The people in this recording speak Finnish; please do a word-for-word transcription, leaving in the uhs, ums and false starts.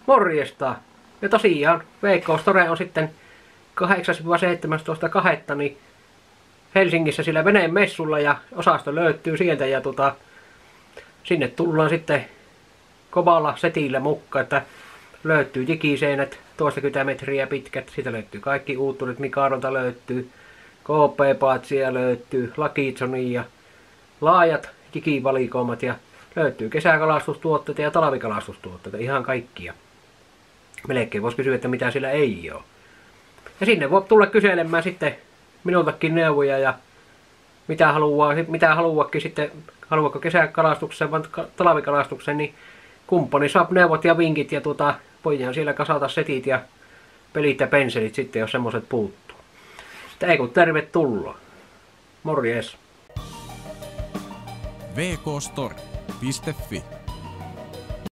Morjesta! Ja tosiaan Veikkaus Store on sitten kahdeksas seitsemästoista toinen niin Helsingissä sillä veneen messulla ja osasto löytyy sieltä ja tota, sinne tullaan sitten kovalla setillä mukaan, että löytyy jikiseinät toistakymmentä metriä pitkät, siitä löytyy kaikki uutturit, Mikarodolta löytyy, K P-paatsia löytyy, Lakitsonia ja laajat jikivalikoimat ja löytyy kesäkalastustuotteita ja talvikalastustuotteita, ihan kaikkia. Melkein voisi kysyä, että mitä sillä ei ole. Ja sinne voi tulla kyselemään sitten minultakin neuvoja ja mitä haluaa, mitä haluakin sitten, haluatko kesäkalastuksen vai talvikalastuksen, niin kumppani saa neuvot ja vinkit ja tuota, voidaan siellä kasata setit ja pelit ja penselit sitten, jos semmoset puuttuu. Sitten ei kun tervetuloa. Morjes. v k store piste f i